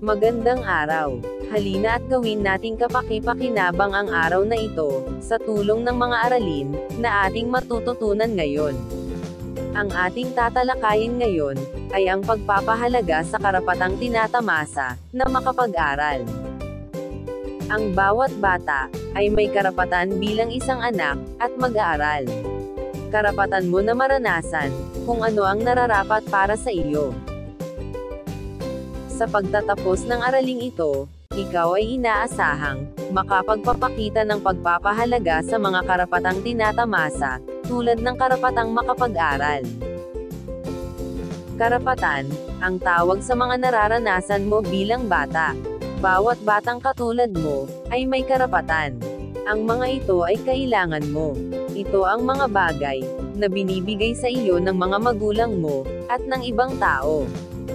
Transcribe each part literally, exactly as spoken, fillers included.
Magandang araw. Halina at gawin nating kapaki-pakinabang ang araw na ito, sa tulong ng mga aralin, na ating matututunan ngayon. Ang ating tatalakayin ngayon, ay ang pagpapahalaga sa karapatang tinatamasa, na makapag-aral. Ang bawat bata, ay may karapatan bilang isang anak, at mag-aaral. Karapatan mo na maranasan, kung ano ang nararapat para sa iyo. Sa pagtatapos ng araling ito, ikaw ay inaasahang makapagpapakita ng pagpapahalaga sa mga karapatang tinatamasa, tulad ng karapatang makapag-aral. Karapatan, ang tawag sa mga nararanasan mo bilang bata. Bawat batang katulad mo, ay may karapatan. Ang mga ito ay kailangan mo. Ito ang mga bagay, na binibigay sa iyo ng mga magulang mo, at ng ibang tao.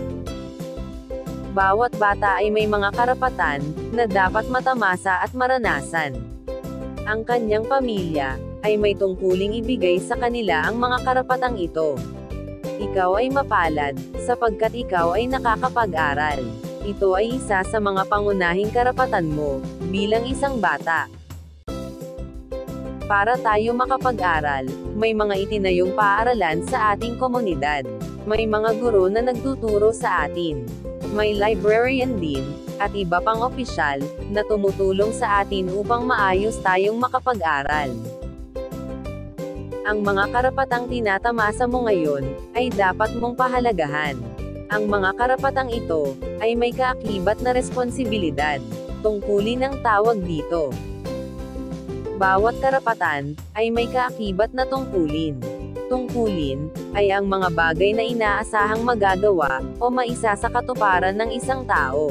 Bawat bata ay may mga karapatan, na dapat matamasa at maranasan. Ang kanyang pamilya, ay may tungkuling ibigay sa kanila ang mga karapatang ito. Ikaw ay mapalad, sapagkat ikaw ay nakakapag-aral. Ito ay isa sa mga pangunahing karapatan mo, bilang isang bata. Para tayo makapag-aral, may mga itinayong paaralan sa ating komunidad. May mga guro na nagtuturo sa atin. May librarian din, at iba pang opisyal, na tumutulong sa atin upang maayos tayong makapag-aral. Ang mga karapatang tinatamasa mo ngayon, ay dapat mong pahalagahan. Ang mga karapatang ito, ay may kaakibat na responsibilidad. Tungkulin ang tawag dito. Bawat karapatan, ay may kaakibat na tungkulin. Tungkulin, ay ang mga bagay na inaasahang magagawa, o maisa sa katuparan ng isang tao.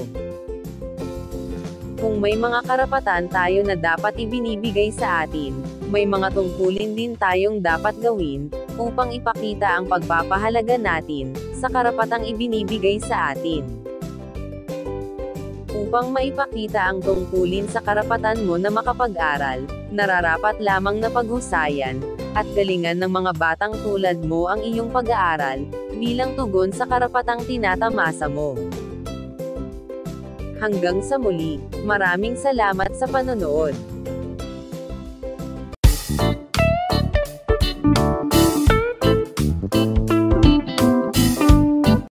Kung may mga karapatan tayo na dapat ibinibigay sa atin, may mga tungkulin din tayong dapat gawin, upang ipakita ang pagpapahalaga natin, sa karapatang ibinibigay sa atin. Upang maipakita ang tungkulin sa karapatan mo na makapag-aral, nararapat lamang na paghusayan, at galingan ng mga batang tulad mo ang iyong pag-aaral, bilang tugon sa karapatang tinatamasa mo. Hanggang sa muli, maraming salamat sa panonood.